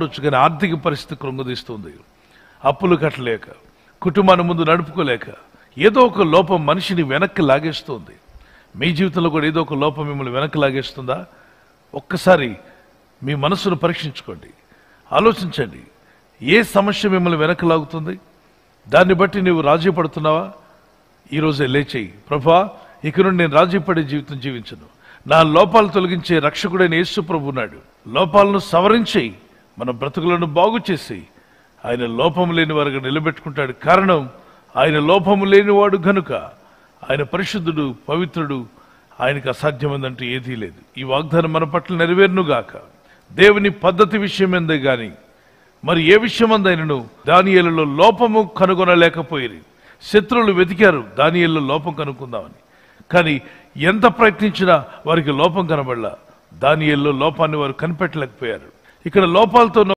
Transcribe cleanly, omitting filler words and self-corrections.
కానీ ఆర్థిక పరిస్థితి కృంగదీస్తుంది. అప్పులు కట్టలేక, కుటుంబాన్ని ముందు నడుపుకోలేక ఏదో ఒక లోపం మనిషిని వెనక్కి లాగేస్తుంది. మీ జీవితంలో కూడా ఏదో ఒక లోపం మిమ్మల్ని వెనక్కి లాగేస్తుందా? ఒక్కసారి మీ మనసును పరీక్షించుకోండి, ఆలోచించండి. ఏ సమస్య మిమ్మల్ని వెనక్కి లాగుతుంది? దాన్ని బట్టి నువ్వు రాజీ పడుతున్నావా? ఈరోజే లేచేయి, ప్రభువా ఇక నుండి నేను రాజీ పడే జీవితం జీవించను. నా లోపాలు తొలగించే రక్షకుడైన యేసు ప్రభు ఉన్నాడు. లోపాలను సవరించేయి, మన బ్రతుకులను బాగు చేసి ఆయన లోపము లేని వారుగా నిలబెట్టుకుంటాడు. కారణం ఆయన లోపము లేనివాడు గనుక. ఆయన పరిశుద్ధుడు, పవిత్రుడు, ఆయనకు అసాధ్యమైందంటూ ఏదీ లేదు. ఈ వాగ్దానం మన పట్ల నెరవేరునుగాక. దేవుని పద్ధతి విషయమైందే గాని మరి ఏ విషయమందైనను దానియేలులో లోపము కనుగొనలేకపోయి శత్రువులు వెతికారు దానియేలులో లోపం కనుక్కుందామని. కానీ ఎంత ప్రయత్నించినా వారికి లోపం కనబడలా. దానియేలులో లోపాన్ని వారు కనిపెట్టలేకపోయారు. ఇక్కడ లోపాలతో